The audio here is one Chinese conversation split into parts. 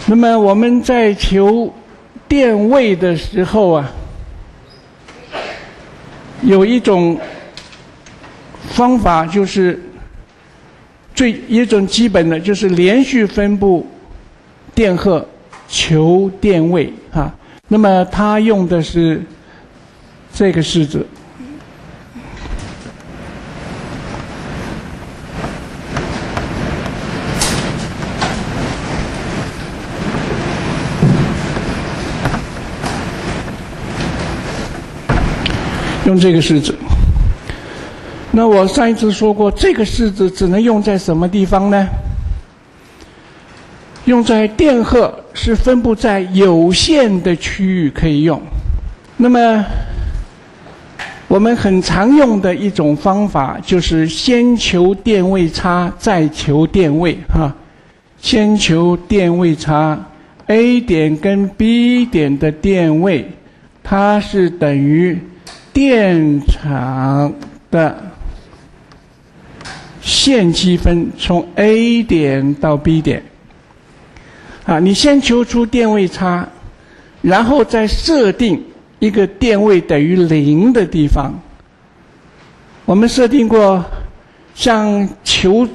那么我们在求电位的时候啊，有一种方法就是一种基本的，就是连续分布电荷求电位啊。那么它用的是这个式子。用这个式子。那我上一次说过，这个式子只能用在什么地方呢？用在电荷是分布在有限的区域可以用。那么我们很常用的一种方法就是先求电位差，再求电位哈。先求电位差 ，A 点跟 B 点的电位，它是等于电场的线积分从 A 点到 B 点。啊，你先求出电位差，然后再设定一个电位等于0的地方。我们设定过，像球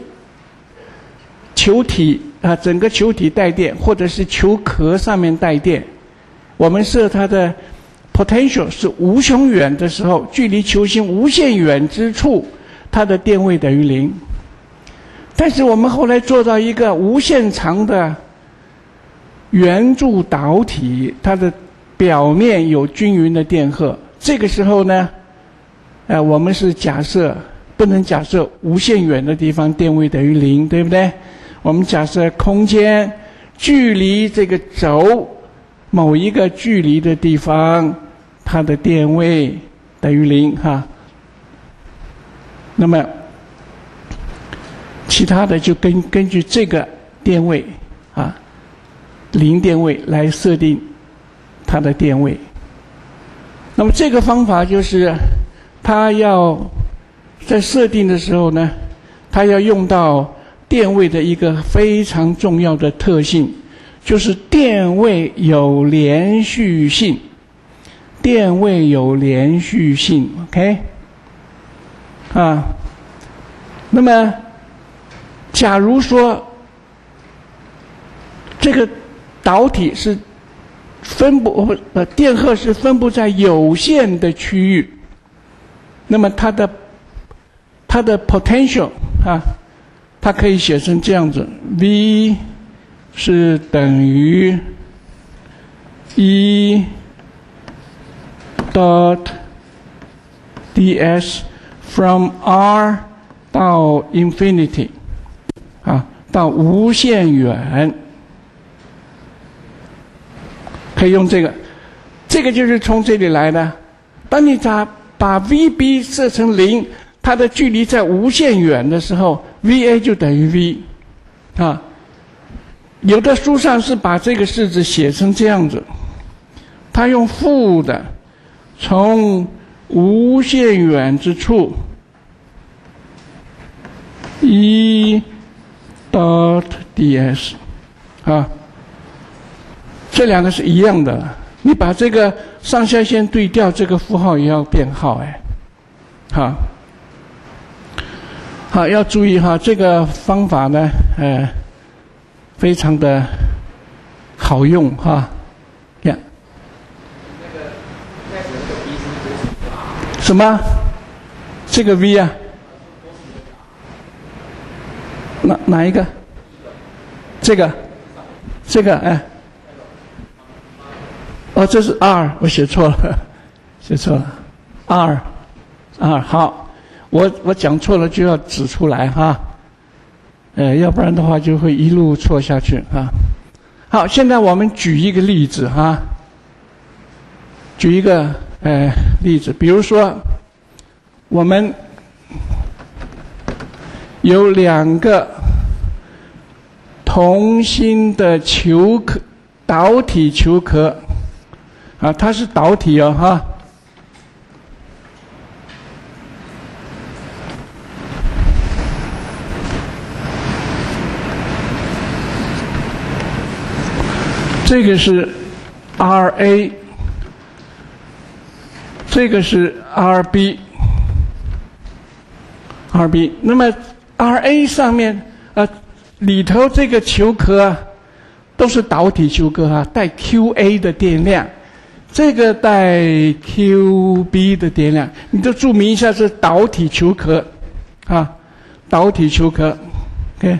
体啊，整个球体带电，或者是球壳上面带电，我们设它的 potential 是无穷远的时候，距离球星无限远之处，它的电位等于0。但是我们后来做到一个无限长的圆柱导体，它的表面有均匀的电荷。这个时候呢，我们是假设不能假设无限远的地方电位等于0，对不对？我们假设空间距离这个轴某一个距离的地方，它的电位等于0哈。那么其他的就根据这个电位啊，0电位来设定它的电位。那么这个方法就是它要在设定的时候呢，它要用到电位的一个非常重要的特性，就是电位有连续性。电位有连续性 ，OK？ 啊，那么假如说这个导体是电荷是分布在有限的区域，那么它的 potential 啊，它可以写成这样子 ：V 是等于1 dot ds from R 到 infinity 啊，到无限远。可以用这个，这个就是从这里来的。当你把 VB 设成0，它的距离在无限远的时候 ，VA 就等于 V， 啊。有的书上是把这个式子写成这样子，它用负的，从无限远之处1 dot ds， 啊。这两个是一样的，你把这个上下线对调，这个符号也要变号哎，好，要注意哈，这个方法呢，非常的好用哈，呀，什么？这个 V 啊？哪一个？这个哎。哦，这是 R， 我写错了，R， 好，我讲错了就要指出来哈，要不然的话就会一路错下去啊。好，现在我们举一个例子哈，举一个例子，比如说我们有2个同心的球壳，导体球壳。啊，它是导体哦，哈。 这个是 RA， 这个是 RB。那么 RA 上面里头这个球壳啊，都是导体球壳啊，带 QA 的电量，这个带 QB 的电量，你就注明一下是导体球壳啊，导体球壳 ，OK。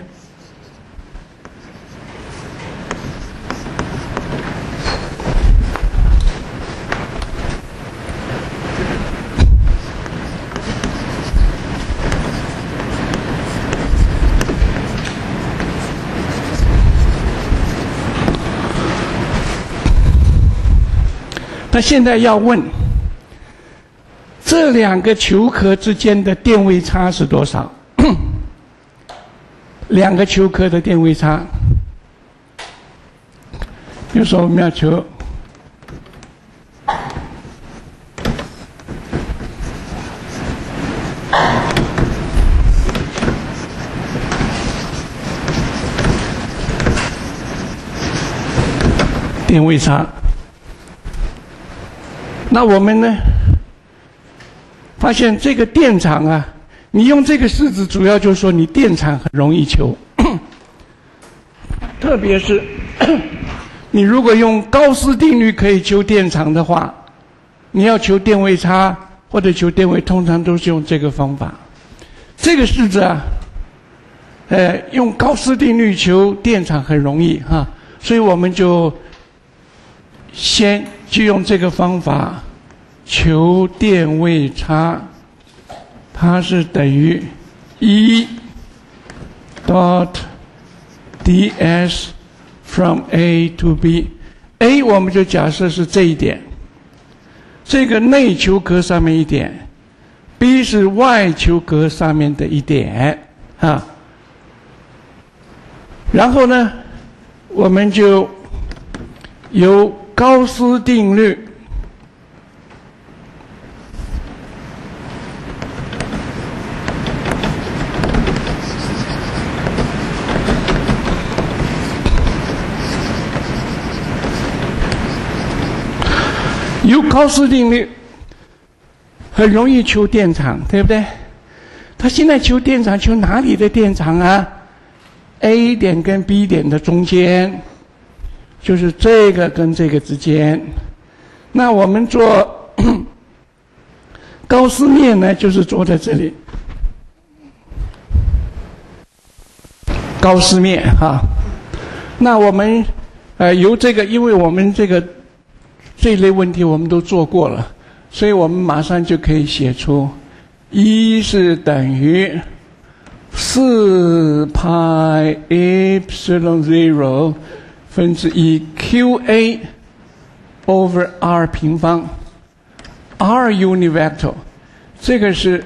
那现在要问，这两个球壳之间的电位差是多少？两个球壳的电位差，比如说我们要求电位差。那我们呢，发现这个电场啊，你用这个式子，主要就是说你电场很容易求，特别是你如果用高斯定律可以求电场的话，你要求电位差或者求电位，通常都是用这个方法。这个式子啊，用高斯定律求电场很容易哈，所以我们就先就用这个方法求电位差，它是等于1 dot ds from A to B。A 我们就假设是这一点，这个内球壳上面一点 ，B 是外球壳上面的一点啊。然后呢，我们就由高斯定律很容易求电场，对不对？他现在求电场，求哪里的电场啊 ？A 点跟 B 点的中间。就是这个跟这个之间，那我们做高斯面呢，就是做在这里，高斯面哈。那我们由这个，因为我们这一类问题我们都做过了，所以我们马上就可以写出1是等于4 pi epsilon 0。分之1 QA over R 平方 R unit vector， 这个是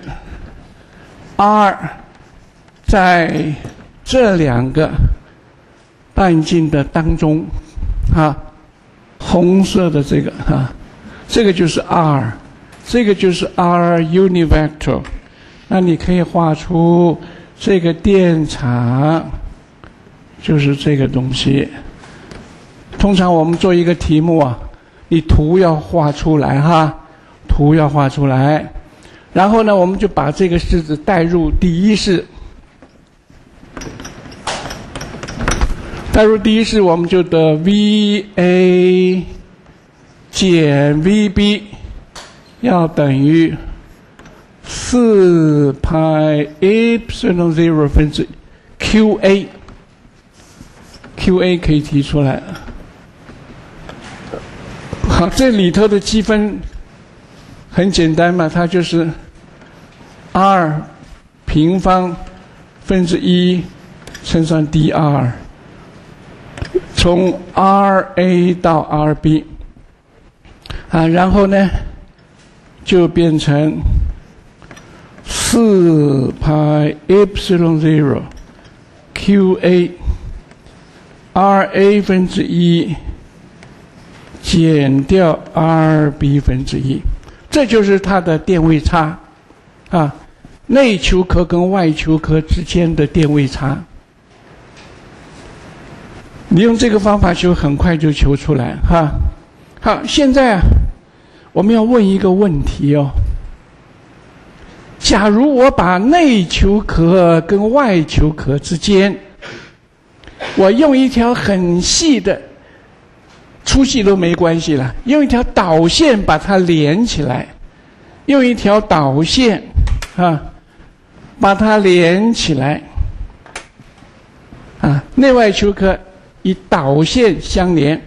R 在这两个半径的当中啊，红色的这个啊，这个就是 R， 这个就是 R unit vector。那你可以画出这个电场就是这个东西。通常我们做一个题目啊，你图要画出来哈，图要画出来，然后呢，我们就把这个式子代入第一式，我们就得 VA 减 VB 要等于4 pi epsilon 0分之 QA 可以提出来。好，这里头的积分很简单嘛，它就是 R 平方分之1乘上 dr， 从 RA 到 RB 啊，然后呢就变成4 pi epsilon 0 QA RA 分之1减掉 RB 分之1，这就是它的电位差啊，内球壳跟外球壳之间的电位差。 你用这个方法求，很快就求出来哈。好，现在啊，我们要问一个问题哦。假如我把内球壳跟外球壳之间，我用一条很细的，粗细都没关系了，用一条导线把它连起来，用一条导线啊，把它连起来啊，内外球壳以导线相连。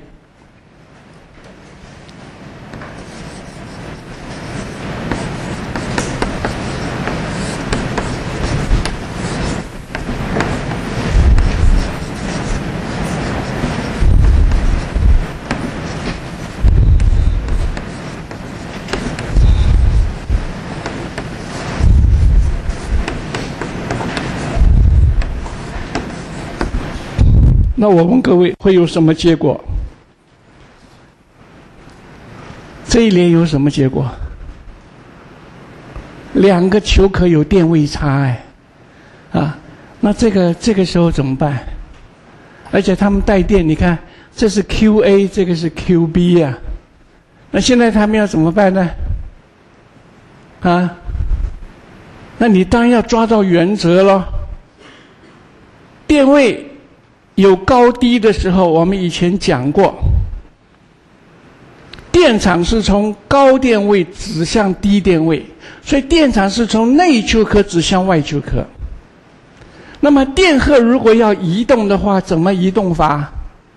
那我问各位会有什么结果？这一连有什么结果？两个球壳有电位差哎，啊，那这个时候怎么办？而且他们带电，你看这是 QA， 这个是 QB 啊。那现在他们要怎么办呢？啊，那你当然要抓到原则咯。电位有高低的时候，我们以前讲过，电场是从高电位指向低电位，所以电场是从内球壳指向外球壳。那么电荷如果要移动的话，怎么移动法？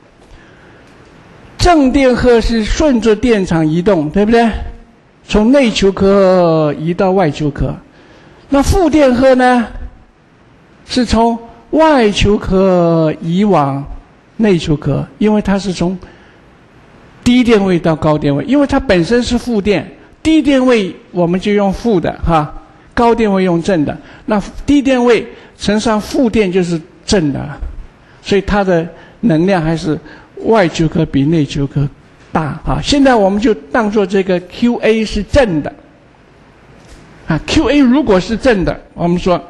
正电荷是顺着电场移动，对不对？从内球壳移到外球壳。那负电荷呢？是从外球壳移往内球壳，因为它是从低电位到高电位，因为它本身是负电，低电位我们就用负的哈，高电位用正的，那低电位乘上负电就是正的，所以它的能量还是外球壳比内球壳大啊。现在我们就当作这个 QA 是正的啊 ，QA 如果是正的，我们说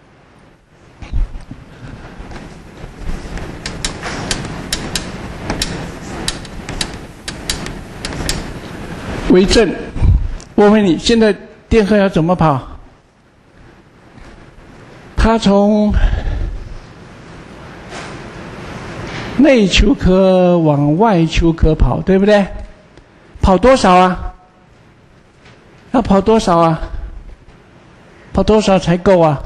为正。我问你，现在电荷要怎么跑？它从内球壳往外球壳跑，对不对？跑多少啊？要跑多少啊？跑多少才够啊？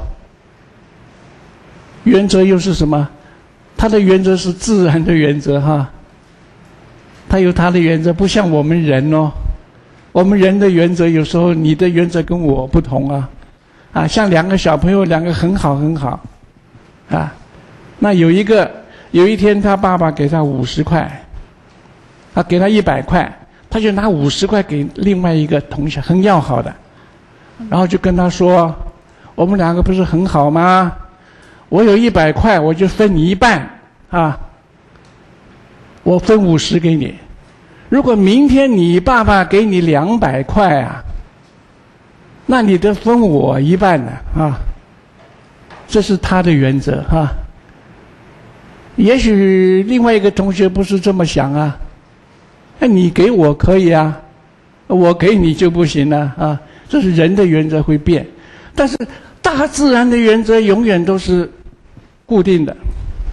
原则又是什么？它的原则是自然的原则哈，它有它的原则，不像我们人哦。我们人的原则有时候你的原则跟我不同啊，啊，像两个小朋友，两个很好很好，啊，那有一天他爸爸给他50块，啊，给他100块，他就拿50块给另外一个同学，很要好的，然后就跟他说，我们两个不是很好吗？我有100块，我就分你一半啊，我分50给你。如果明天你爸爸给你200块啊，那你得分我一半呢啊，这是他的原则啊。也许另外一个同学不是这么想啊，那你给我可以啊，我给你就不行了啊。这是人的原则会变，但是大自然的原则永远都是固定的。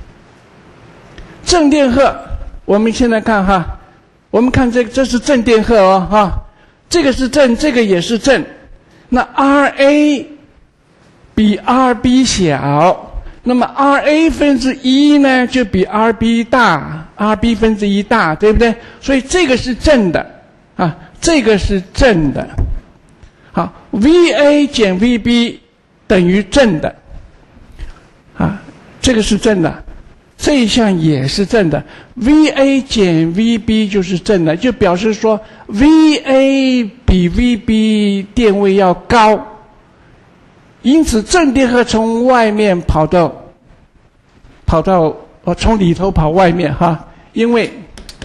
正电荷，我们现在看哈。我们看这是正电荷哦，哈，这个是正，这个也是正。那 RA 比 RB 小，那么 RA 分之一呢就比 RB 大 ，RB 分之一大，对不对？所以这个是正的啊，这个是正的。好 ，VA 减 VB 等于正的啊，这个是正的。这一项也是正的 ，VA 减 VB 就是正的，就表示说 VA 比 VB 电位要高，因此正电荷从外面跑到从里头跑外面哈，因为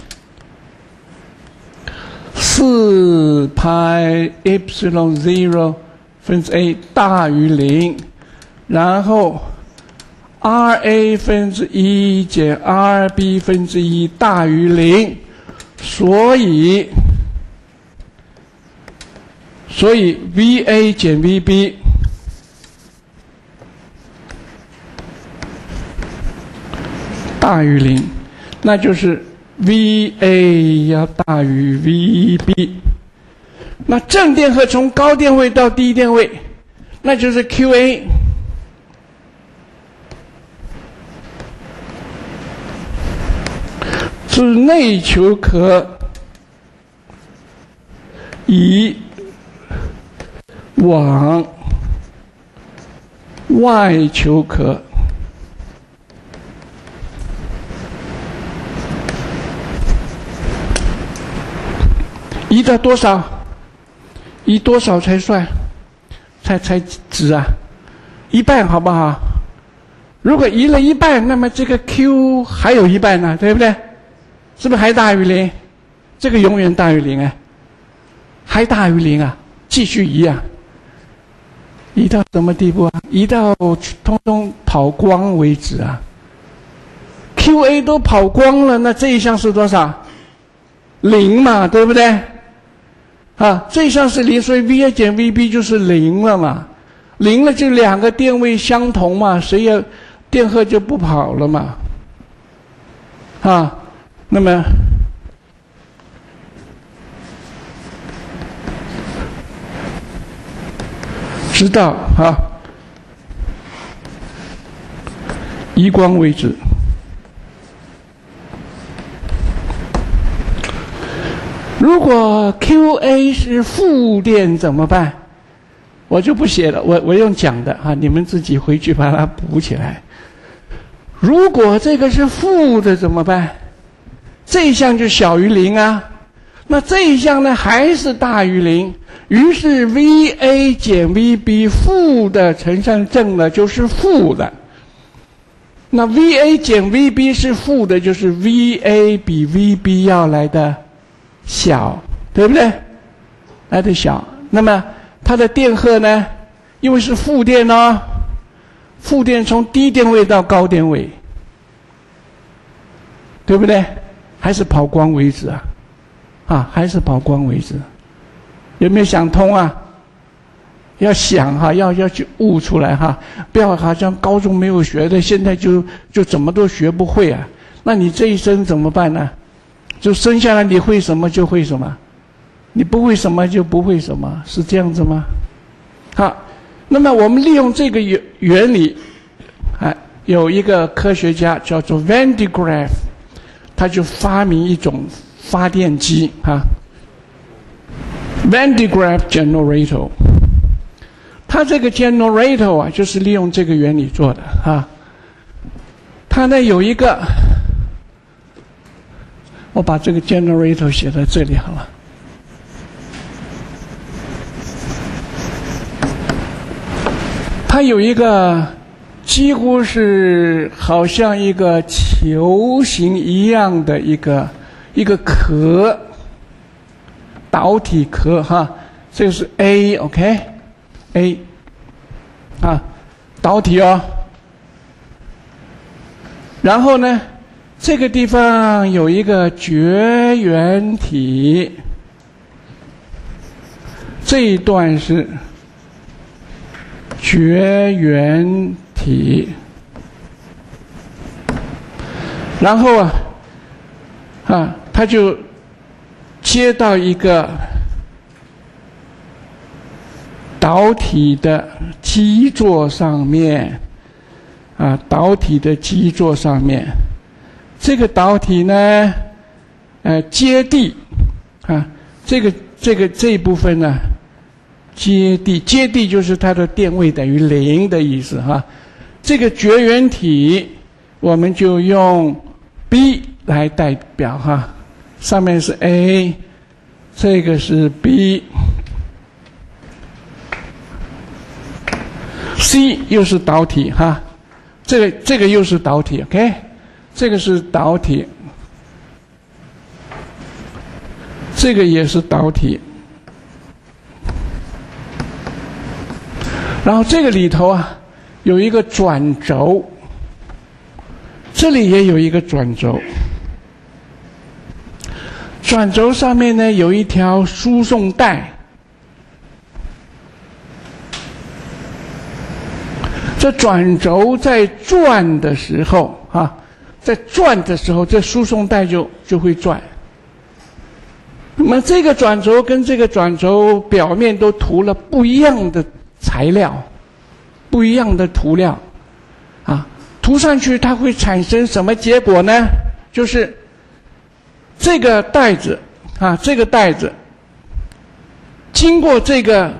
4 pi epsilon 0分之 a 大于0，然后 ，RA 分之一减 RB 分之一大于0，所以 VA 减 VB 大于0，那就是 VA 要大于 VB。那正电荷从高电位到低电位，那就是 QA 是内求壳乙往外求壳移到多少？移多少才算？才值啊？一半好不好？如果移了一半，那么这个 Q 还有一半呢，对不对？是不是还大于0？这个永远大于0啊，还大于0啊，继续移啊，移到什么地步啊？移到通通跑光为止啊。QA 都跑光了，那这一项是多少？0嘛，对不对？啊，这一项是0，所以 VA 减 VB 就是0了嘛。0了就两个电位相同嘛，谁要电荷就不跑了嘛。啊，那么直到移光为止。如果 QA 是负电怎么办？我就不写了，我用讲的你们自己回去把它补起来。如果这个是负的怎么办？这一项就小于0啊，那这一项呢还是大于0，于是 VA 减 VB 负的乘上正的就是负的。那 VA 减 VB 是负的，就是 VA 比 VB 要来的小，对不对？来的小，那么它的电荷呢，因为是负电哦，负电从低电位到高电位，对不对？还是跑光为止啊，还是跑光为止。有没有想通啊？要想要去悟出来不要好像高中没有学的，现在就怎么都学不会啊。那你这一生怎么办呢？就生下来你会什么就会什么，你不会什么就不会什么，是这样子吗？好，那么我们利用这个原理，有一个科学家叫做 Van de Graaff， 他就发明一种发电机Van de Graaff generator， 他这个 generator 就是利用这个原理做的他呢有一个。我把这个 generator 写在这里好了。它有一个几乎是好像一个球形一样的一个壳，导体壳这个是 A，OK，A 导体哦。然后呢？这个地方有一个绝缘体，这一段是绝缘体，然后它就接到一个导体的基座上面，导体的基座上面。这个导体呢，接地这一部分呢，接地就是它的电位等于0的意思这个绝缘体我们就用 B 来代表上面是 A， 这个是 B，C 又是导体这个又是导体 ，OK。这个是导体，这个也是导体，然后这个里头有一个转轴， 这里也有一个转轴，转轴上面呢有一条输送带。这转轴在转的时候，在转的时候，这输送带就会转。那么这个转轴跟这个转轴表面都涂了不一样的材料，不一样的涂料，涂上去它会产生什么结果呢？就是这个带子，这个带子经过这个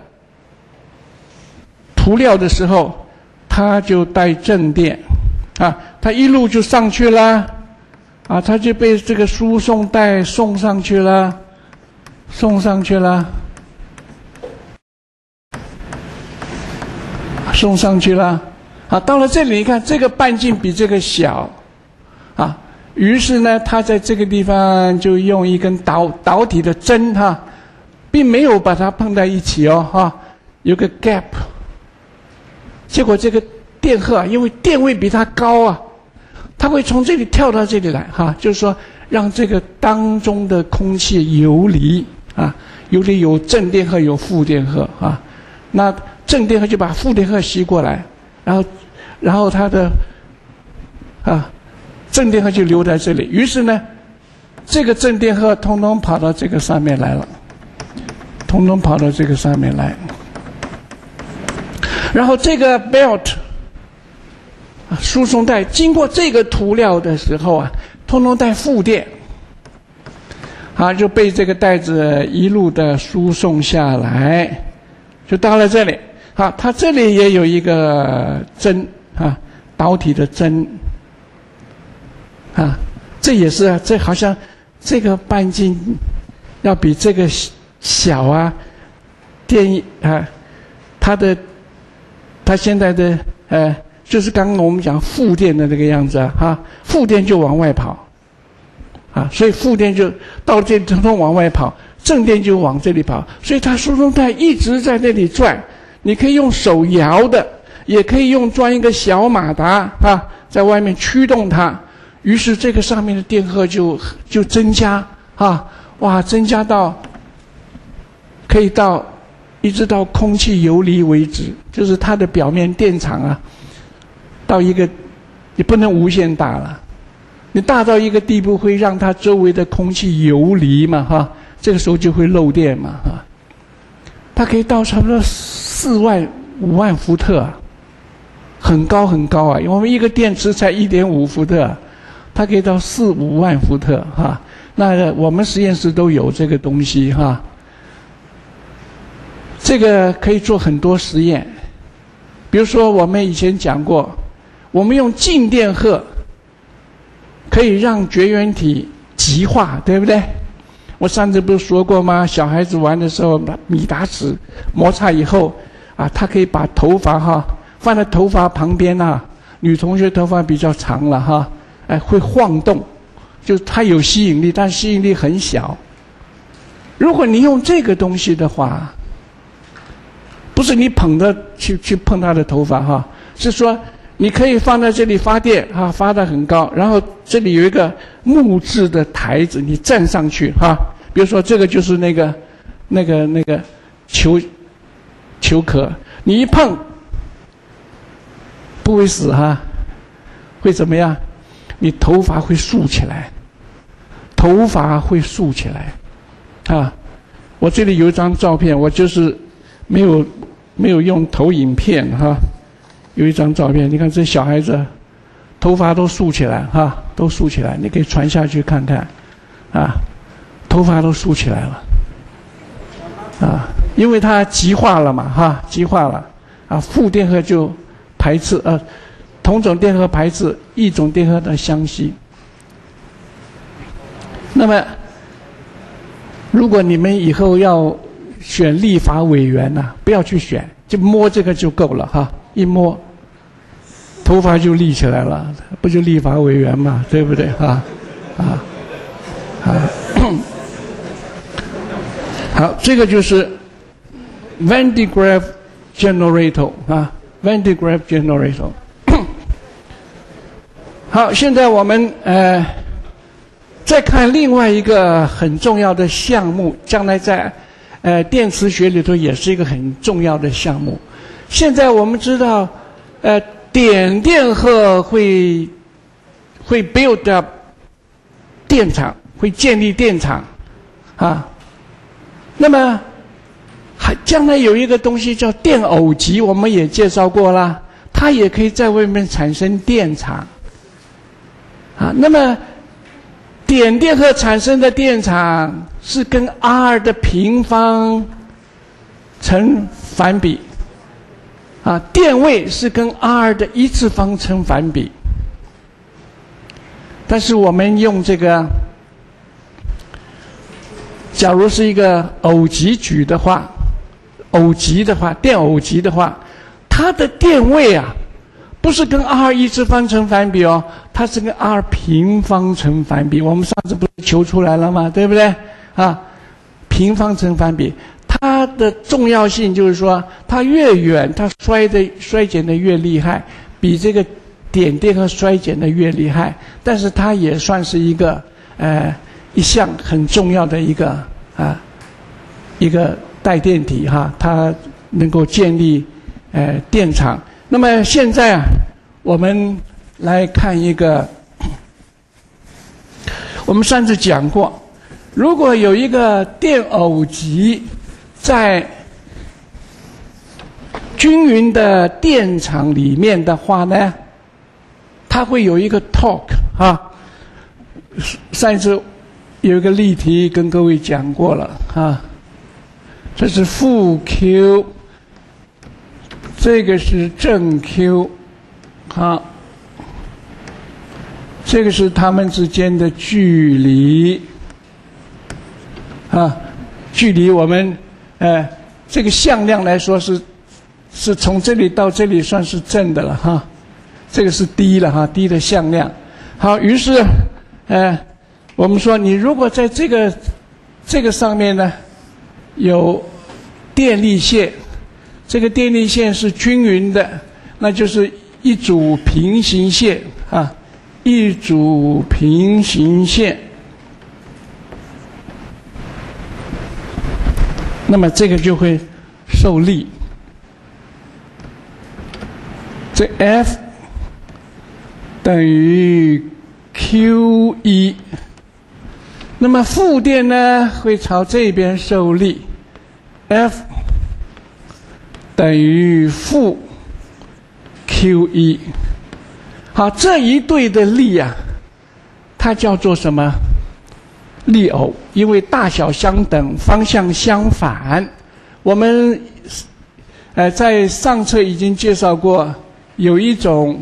涂料的时候，它就带正电，它一路就上去了，它就被这个输送带送上去了，送上去了，送上去了，到了这里，你看这个半径比这个小，于是呢，它在这个地方就用一根导体的针，并没有把它碰在一起哦，有个 gap。结果这个电荷因为电位比它高它会从这里跳到这里来就是说让这个当中的空气游离游离有正电荷有负电荷那正电荷就把负电荷吸过来，然后它的正电荷就留在这里，于是呢，这个正电荷统统跑到这个上面来了，统统跑到这个上面来。然后这个 belt 输送带经过这个涂料的时候统统带负电，就被这个带子一路的输送下来，就到了这里。它这里也有一个针导体的针这也是这好像这个半径要比这个小电它现在的就是刚刚我们讲负电的这个样子负电就往外跑所以负电就到这里统统往外跑，正电就往这里跑，所以它输送带一直在那里转。你可以用手摇的，也可以用装一个小马达在外面驱动它，于是这个上面的电荷就增加增加到可以到一直到空气游离为止，就是它的表面电场到一个你不能无限大了，你大到一个地步会让它周围的空气游离嘛这个时候就会漏电嘛它可以到差不多4万5万伏特很高很高因为我们一个电池才1.5伏特它可以到4、5万伏特那我们实验室都有这个东西这个可以做很多实验，比如说我们以前讲过，我们用静电荷可以让绝缘体极化，对不对？我上次不是说过吗？小孩子玩的时候，米达尺摩擦以后他可以把头发放在头发旁边女同学头发比较长了会晃动，就是它有吸引力，但吸引力很小。如果你用这个东西的话，不是你捧着去碰他的头发是说你可以放在这里发电发得很高，然后这里有一个木质的台子，你站上去比如说这个就是那个球壳，你一碰不会死会怎么样？你头发会竖起来，头发会竖起来我这里有一张照片，我就是没有用投影片有一张照片，你看这小孩子头发都竖起来都竖起来，你可以传下去看看头发都竖起来了因为它极化了嘛极化了负电荷就排斥同种电荷排斥异种电荷的相吸。那么如果你们以后要选立法委员不要去选，就摸这个就够了一摸头发就立起来了，不就立法委员嘛，对不对好，这个就是 Van de Graaff generator Van de Graaff generator 好，现在我们再看另外一个很重要的项目，将来在电磁学里头也是一个很重要的项目。现在我们知道，点电荷会 build up 电场，会建立电场啊。那么将来有一个东西叫电偶极，我们也介绍过了，它也可以在外面产生电场啊。那么点电荷产生的电场是跟 R 的平方成反比啊，电位是跟 R 的1次方成反比。但是我们用这个，假如是一个偶极矩的话，电偶极的话，它的电位啊，不是跟 R 1次方成反比哦，它是跟 R 平方成反比。我们上次不是求出来了吗？对不对？啊，平方成反比，它的重要性就是说，它越远，它衰减的越厉害，比这个点电荷衰减的越厉害。但是它也算是一个一项很重要的一个带电体哈，它能够建立电场。那么现在啊，我们来看一个，我们上次讲过，如果有一个电偶极在均匀的电场里面的话呢，它会有一个 torque 啊。上一次有一个例题跟各位讲过了啊，这是负 Q， 这个是正 Q， 好，这个是它们之间的距离啊，距离我们这个向量来说是从这里到这里算是正的了哈，这个是低了哈，低的向量。好，于是我们说你如果在这个上面呢有电力线，这个电力线是均匀的，那就是一组平行线啊，一组平行线。那么这个就会受力，这 F 等于 Q1， 那么负电呢会朝这边受力 ，F 等于负 Q1。好，这一对的力啊，它叫做什么？力偶，因为大小相等，方向相反。我们在上册已经介绍过，有一种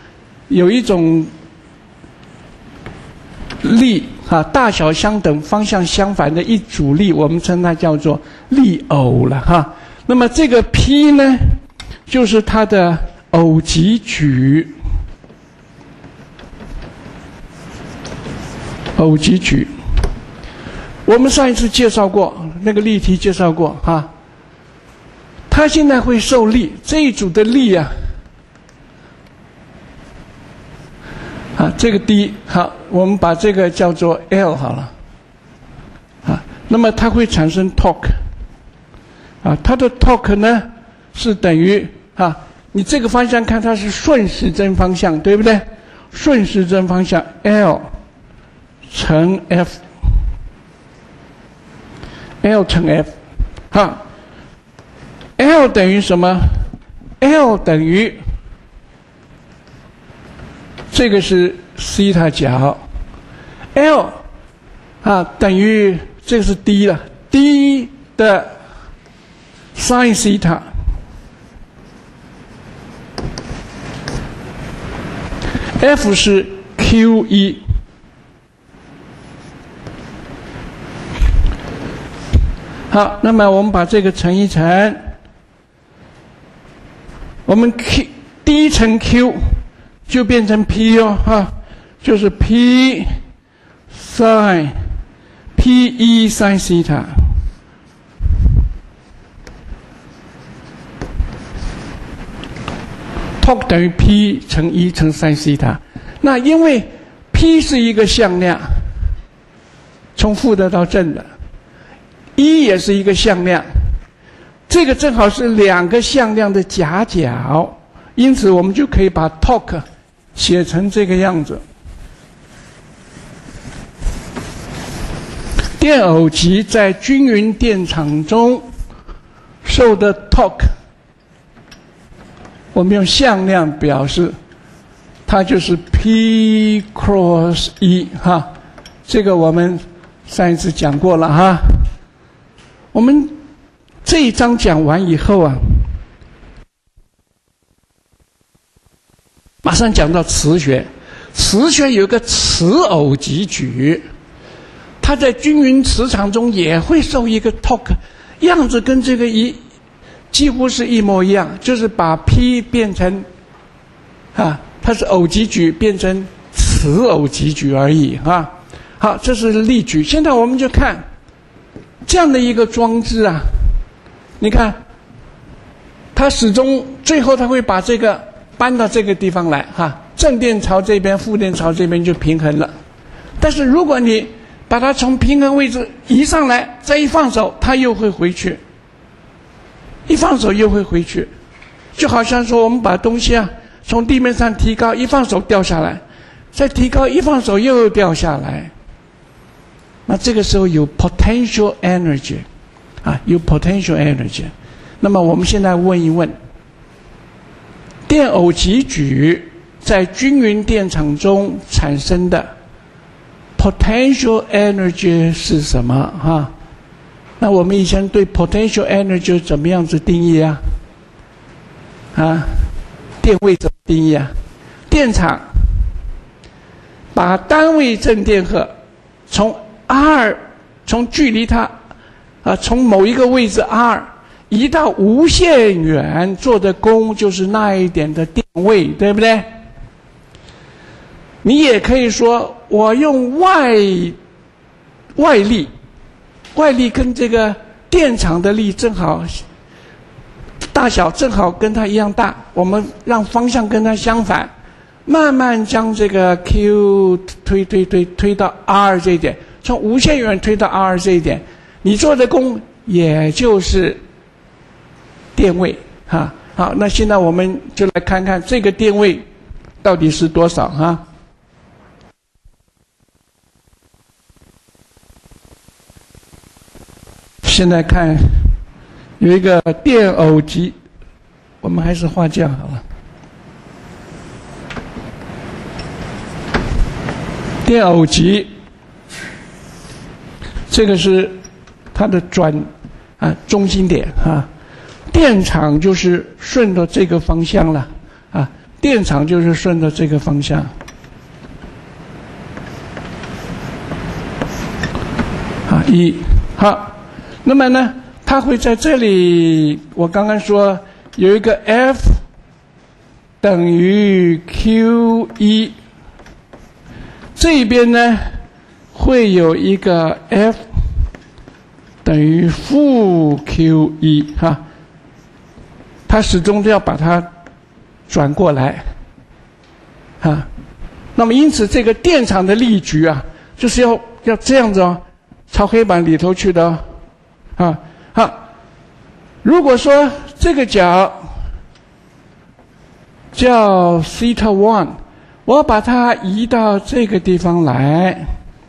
力啊，大小相等，方向相反的一组力，我们称它叫做力偶了哈。那么这个 P 呢，就是它的偶极矩，偶极矩。我们上一次介绍过那个例题，介绍过哈。它现在会受力，这一组的力啊，这个 D 好，我们把这个叫做 L 好了，那么它会产生 torque， 它的 torque 呢是等于你这个方向看它是顺时针方向，对不对？顺时针方向 L 乘 F。L 乘 F， L 等于什么 ？L 等于这个是西塔角 ，L 等于这个是 D 了 ，D 的 sin 西塔 ，F 是 Q1。好，那么我们把这个乘一乘，我们 D 乘 Q 就变成 P 哦，就是 P sin P1 sin 西塔。torque 等于 P 乘1乘sin 西塔。 那因为 P 是一个向量，从负的到正的 ，E 也是一个向量，这个正好是两个向量的夹角，因此我们就可以把 torque 写成这个样子。电偶极在均匀电场中受的 torque， 我们用向量表示，它就是 P cross E 哈，这个我们上一次讲过了哈。我们这一章讲完以后啊，马上讲到磁学。磁学有一个磁偶极矩，它在均匀磁场中也会受一个 torque， 样子跟这个几乎是一模一样，就是把 P 变成它是偶极矩变成磁偶极矩而已啊。好，这是例举。现在我们就看这样的一个装置啊，你看，它始终最后它会把这个搬到这个地方来哈，正电朝这边，负电朝这边就平衡了。但是如果你把它从平衡位置移上来，再一放手，它又会回去。一放手又会回去，就好像说我们把东西啊从地面上提高，一放手掉下来，再提高，一放手又掉下来。那这个时候有 potential energy 有 potential energy。那么我们现在问一问，电偶极矩在均匀电场中产生的 potential energy 是什么那我们以前对 potential energy 怎么样子定义啊？电位怎么定义啊？电场把单位正电荷从 R 从距离它从某一个位置 R 移到无限远做的功就是那一点的电位，对不对？你也可以说我用外力跟这个电场的力正好大小正好跟它一样大，我们让方向跟它相反，慢慢将这个 Q 推到 R 这一点，从无限远推到 R 这一点，你做的功也就是电位好，那现在我们就来看看这个电位到底是多少现在看有一个电偶极，我们还是画这样好了。电偶极，这个是它的中心点电场就是顺着这个方向了电场就是顺着这个方向好。那么呢，它会在这里，我刚刚说有一个 F 等于 Q1， 这边呢会有一个 F 等于负 Q1 它始终都要把它转过来那么因此这个电场的力矩就是要这样子朝黑板里头去的好，如果说这个角叫 theta 1， 我把它移到这个地方来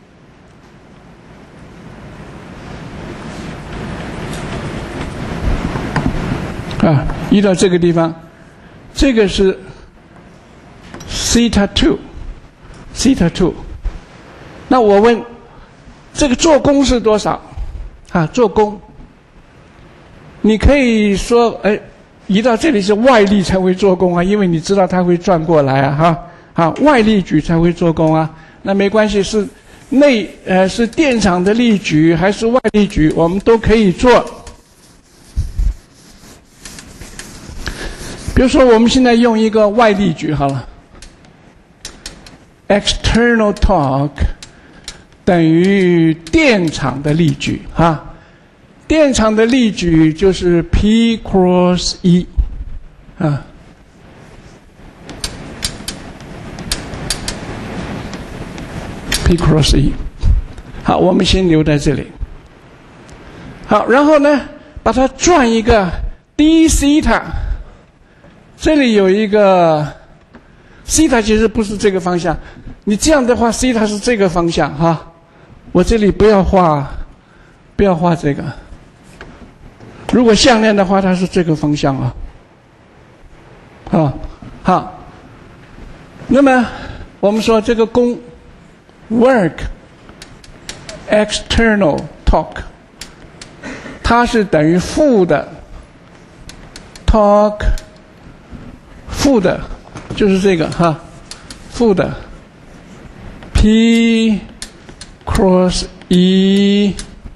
移到这个地方，这个是 theta 2，那我问这个做功是多少做功，你可以说移到这里是外力才会做功因为你知道它会转过来外力矩才会做功那没关系，是是电场的力矩还是外力矩，我们都可以做。比如说我们现在用一个外力矩好了 ，external torque 等于电场的力矩电场的力矩就是 P cross E P cross E。好，我们先留在这里。好，然后呢，把它转一个 d 西塔，这里有一个西塔，其实不是这个方向。你这样的话，西塔是这个方向哈。我这里不要画这个。如果项链的话，它是这个方向啊。好，那么我们说这个功 work external torque， 它是等于负的 torque 负的，就是这个哈，负的 P cross E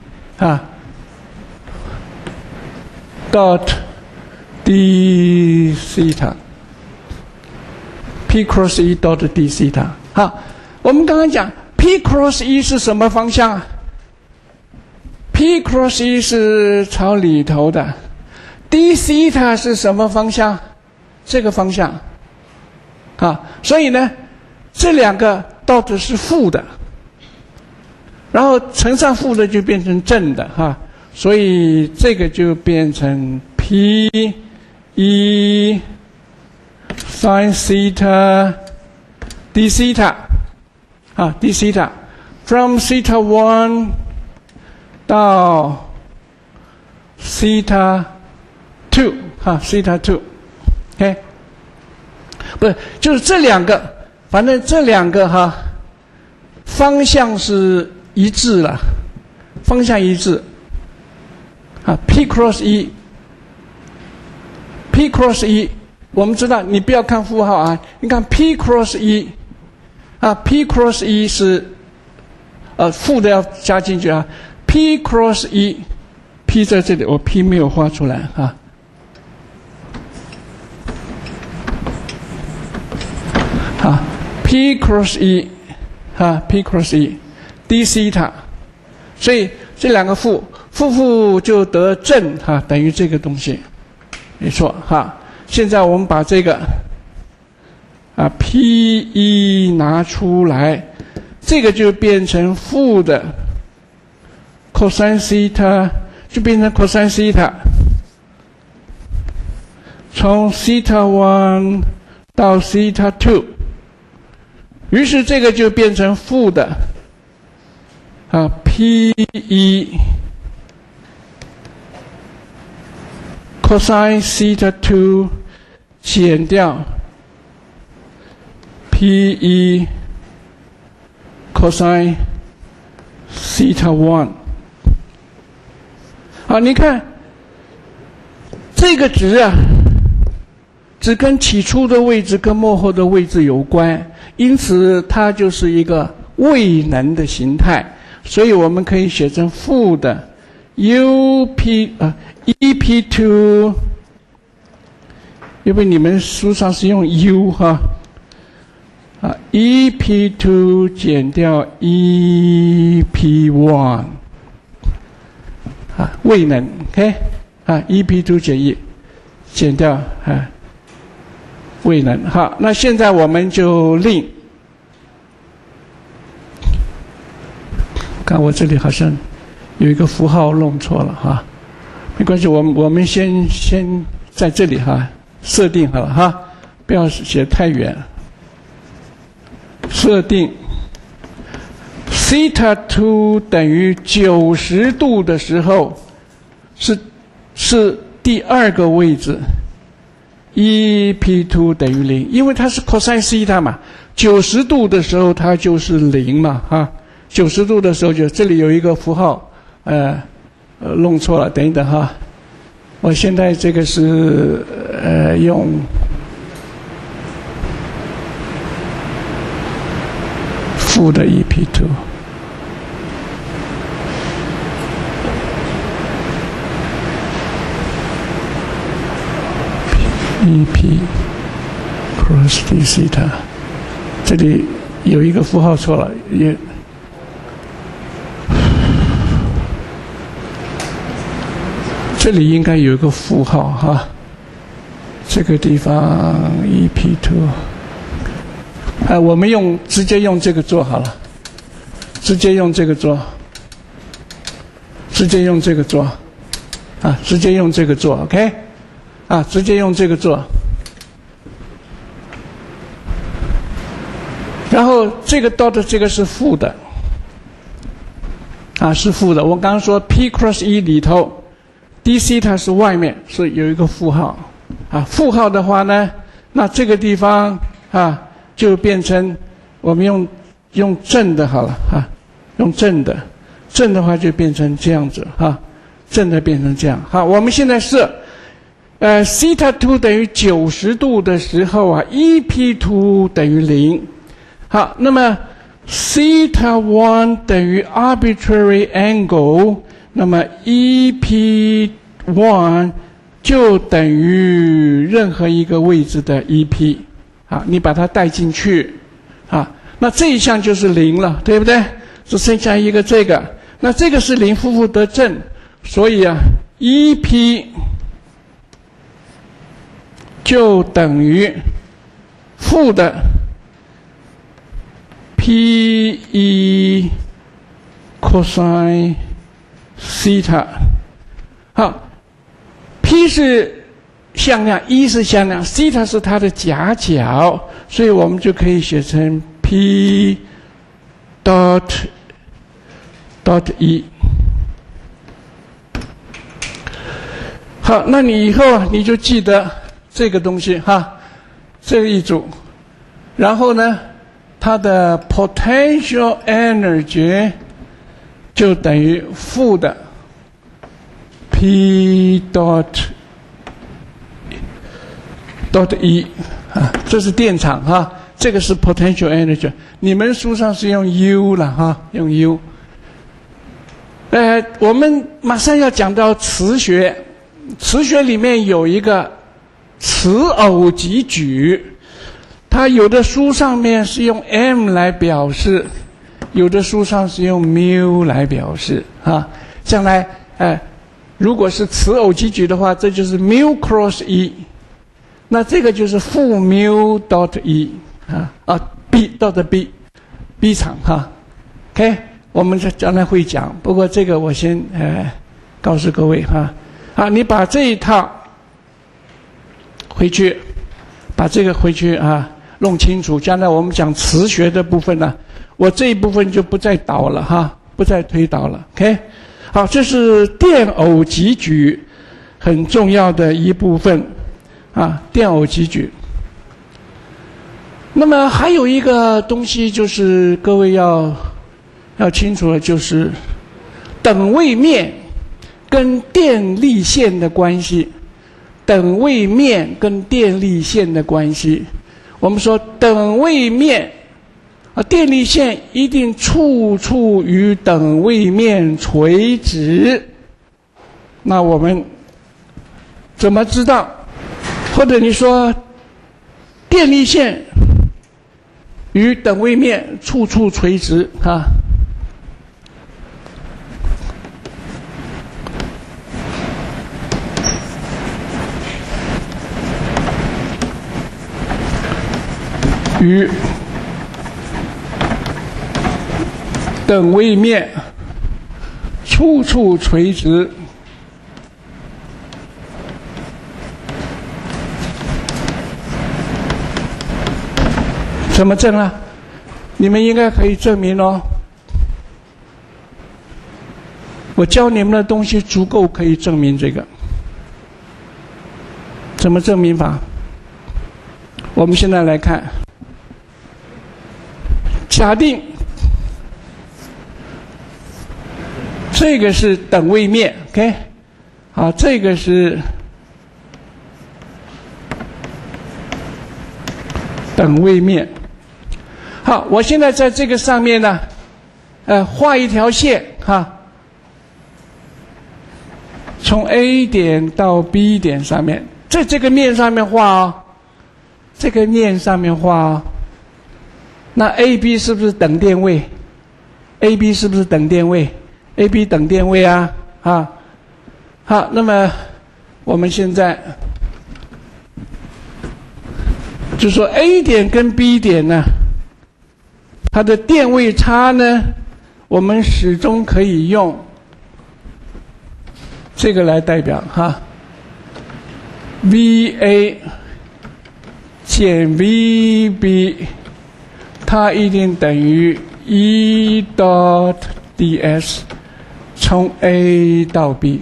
dot d 西塔 P cross E dot d 西塔。好，我们刚刚讲 P cross E 是什么方向啊 ？P cross E 是朝里头的 ，d 西塔是什么方向？这个方向。所以呢，这两个dot是负的，然后乘上负的就变成正的哈。所以这个就变成 P E sin theta d theta d theta from theta 1到 theta 2theta 2 OK 不是就是这两个，反正这两个方向是一致了，方向一致。P cross E， P cross E， 我们知道，你不要看负号啊，你看 P cross E，P cross E 是，负的要加进去啊 ，P cross E，P 在这里，我 P 没有画出来啊。P cross E，P cross E，d 西塔，所以这两个负就得正等于这个东西，没错现在我们把这个P 拿出来，这个就变成负的 cosine theta， 就变成 cosine theta， 从 theta 1到 theta 2， 于是这个就变成负的P cosine theta 2减掉 P cosine theta 1。你看这个值只跟起初的位置跟末后的位置有关，因此它就是一个位能的形态，所以我们可以写成负的 EP2， 因为你们书上是用 U EP2 减掉 EP1 位能 OK EP2 减1减掉位能。好，那现在我们就令，看我这里好像有一个符号弄错了没关系，我们先在这里设定好了不要写太远。设定 theta 2等于90度的时候是第二个位置 EP2 等于0，因为它是 cosine theta 嘛，90度的时候它就是0嘛90度的时候就这里有一个符号弄错了，等一等我现在这个是用负的 EP2 EP cross d theta， 这里有一个符号错了，这里应该有一个负号这个地方 EP2，我们直接用这个做好了直接用这个做，直接用这个做，啊，直接用这个做 ，OK， 啊，直接用这个做。然后这个 dot 这个是负的，啊，是负的。我刚刚说 P cross E 里头 d θ 是外面，所以有一个负号，啊，负号的话呢，那这个地方啊就变成我们用正的好了啊，用正的，正的话就变成这样子哈，正的变成这样。好，我们现在设θ2 等于90度的时候啊 ，EP2 等于0。好，那么 θ1 等于 arbitrary angle， 那么 EP1 就等于任何一个位置的 EP， 好，你把它带进去，啊，那这一项就是0了，对不对？只剩下一个这个，那这个是0，负负得正，所以啊 EP 就等于负的P1 cosine θ。好 ，P 是向量，1是向量，θ是它的夹角，所以我们就可以写成 P dot 1。好，那你以后你就记得这个东西哈，这一组，然后呢？它的 potential energy 就等于负的 P dot 1啊，这是电场哈，这个是 potential energy。你们书上是用 U 了哈，用 U。我们马上要讲到磁学，磁学里面有一个磁偶极矩。它有的书上面是用 m 来表示，有的书上是用 μ 来表示啊。将来如果是磁偶极矩的话，这就是 μ cross 1，那这个就是负 μ dot 1啊 b dot b 场哈。OK， 我们将来会讲，不过这个我先告诉各位哈。啊，你把这一套回去，把这个回去啊。弄清楚，将来我们讲磁学的部分呢，我这一部分就不再导了哈，不再推导了。OK， 好，这是电偶极矩很重要的一部分啊，电偶极矩。那么还有一个东西就是各位要清楚的，就是等位面跟电力线的关系，等位面跟电力线的关系。我们说等位面啊，电力线一定处处与等位面垂直。那我们怎么知道？或者你说电力线与等位面处处垂直啊？与等位面处处垂直，怎么证啊？你们应该可以证明哦。我教你们的东西足够可以证明这个。怎么证明法？我们现在来看。假定这个是等位面 ，OK， 好，这个是等位面。好，我现在在这个上面呢，画一条线哈，从 A 点到 B 点上面，在这个面上面画哦，这个面上面画哦。那 AB 是不是等电位 ？AB 是不是等电位 ？AB 等电位啊，啊，好，那么我们现在就说 A 点跟 B 点呢，它的电位差呢， 我们始终可以用这个来代表哈 ，VA 减 VB， 它一定等于 E dot ds 从 A 到 B。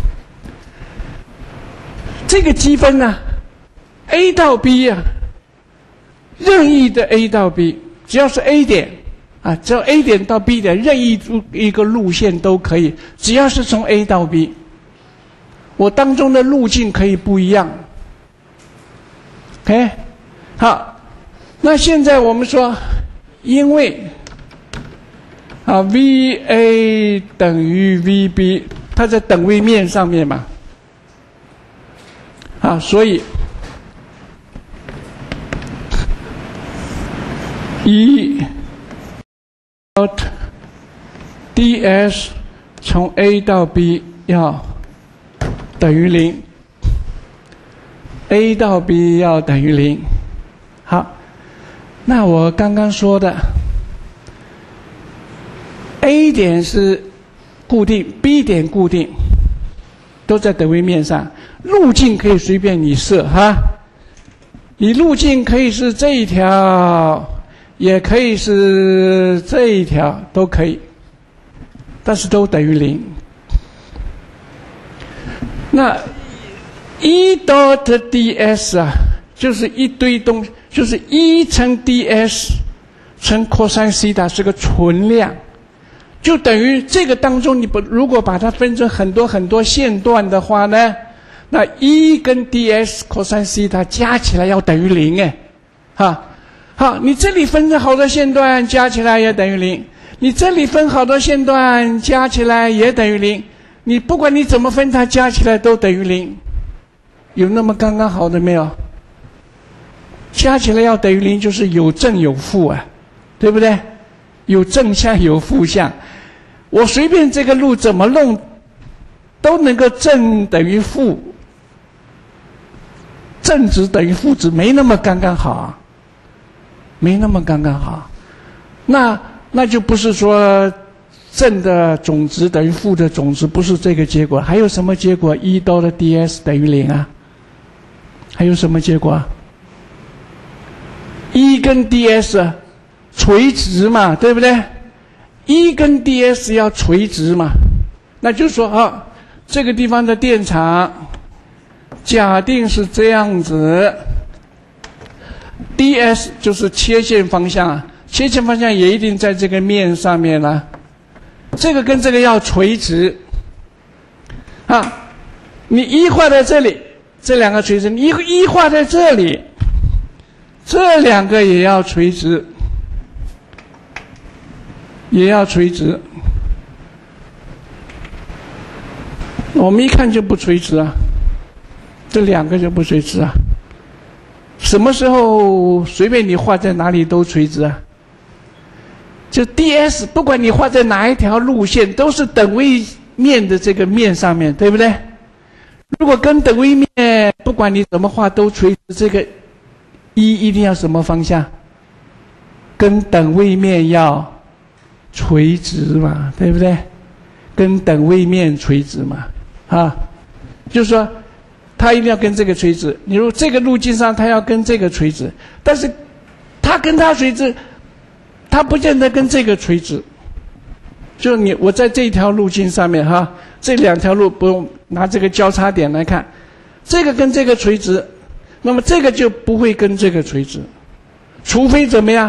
这个积分呢 ，A 到 B 啊，任意的 A 到 B， 只要是 A 点啊，只要 A 点到 B 点，任意一个路线都可以，只要是从 A 到 B， 我当中的路径可以不一样。OK， 好，那现在我们说，因为啊 VA 等于 VB， 它在等位面上面嘛。啊，所以 E dot ds 从 A 到 B 要等于0 ，A 到 B 要等于0。好，那我刚刚说的 A 点是固定 ，B 点固定，都在等位面上。路径可以随便你设哈，你路径可以是这一条，也可以是这一条，都可以，但是都等于0。那 E dot ds 啊，就是一堆就是1乘 ds 乘 cosine θ 是个存量，就等于这个当中你如果把它分成很多很多线段的话呢？那1跟 ds cosine θ 加起来要等于0哎，哈，好，你这里分成好多线段加起来也等于0，你这里分好多线段加起来也等于0，你不管你怎么分它加起来都等于0，有那么刚刚好的没有？加起来要等于0就是有正有负啊，对不对？有正向有负向，我随便这个路怎么弄都能够正等于负，正值等于负值，没那么刚刚好啊，没那么刚刚好。那就不是说正的总值等于负的总值，不是这个结果。还有什么结果 ？E dot ds 等于0啊？还有什么结果啊 ？E 跟 ds 垂直嘛，对不对 ？E 跟 ds 要垂直嘛，那就是说啊，这个地方的电场。假定是这样子 ，ds 就是切线方向啊，切线方向也一定在这个面上面了。这个跟这个要垂直啊，你一画在这里，这两个垂直；你一画在这里，这两个也要垂直，也要垂直。我们一看就不垂直啊。这两个就不垂直啊！什么时候随便你画在哪里都垂直啊？就 ds 不管你画在哪一条路线，都是等位面的这个面上面，对不对？如果跟等位面不管你怎么画都垂直，这个一定要什么方向？跟等位面要垂直嘛，对不对？跟等位面垂直嘛，啊，就是说。它一定要跟这个垂直，你如果这个路径上它要跟这个垂直，但是它跟它垂直，它不见得跟这个垂直。就我在这条路径上面哈，这两条路不用拿这个交叉点来看，这个跟这个垂直，那么这个就不会跟这个垂直，除非怎么样？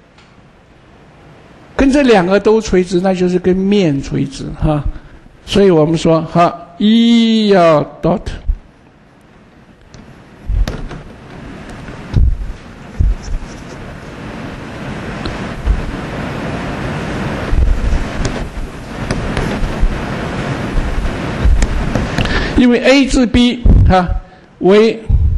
跟这两个都垂直，那就是跟面垂直哈。所以我们说哈，一要 dot。因为 A 至 B 为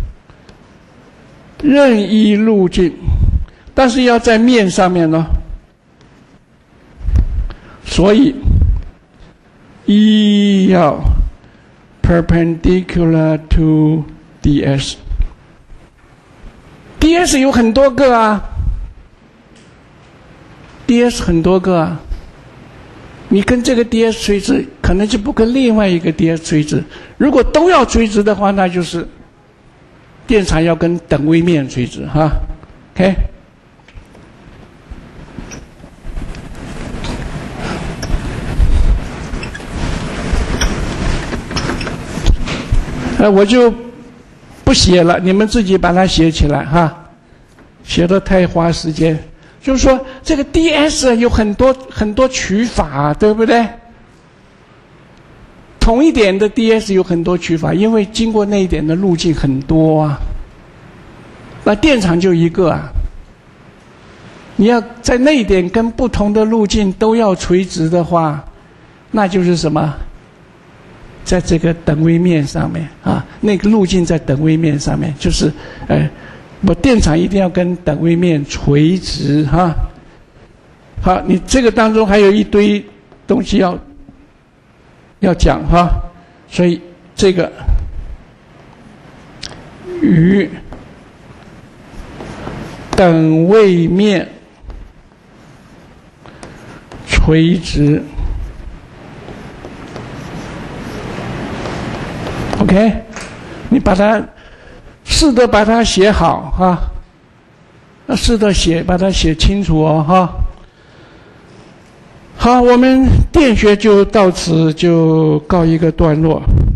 任意路径，但是要在面上面呢，所以 E 要 perpendicular to ds。ds 有很多个啊 ，ds 很多个啊， 你跟这个 ds 垂直，可能就不跟另外一个 ds 垂直。如果都要垂直的话，那就是电场要跟等位面垂直哈。OK。我就不写了，你们自己把它写起来哈，写得太花时间。就是说，这个 ds 有很多取法，对不对？同一点的 ds 有很多取法，因为经过那一点的路径很多啊。那电场就一个啊，你要在那一点跟不同的路径都要垂直的话，那就是什么？在这个等位面上面啊，那个路径在等位面上面，就是我电场一定要跟等位面垂直哈。好，你这个当中还有一堆东西要讲哈，所以这个与等位面垂直。OK， 你试着把它写好哈，试着把它写清楚哦哈。好，我们电学就到此就告一个段落。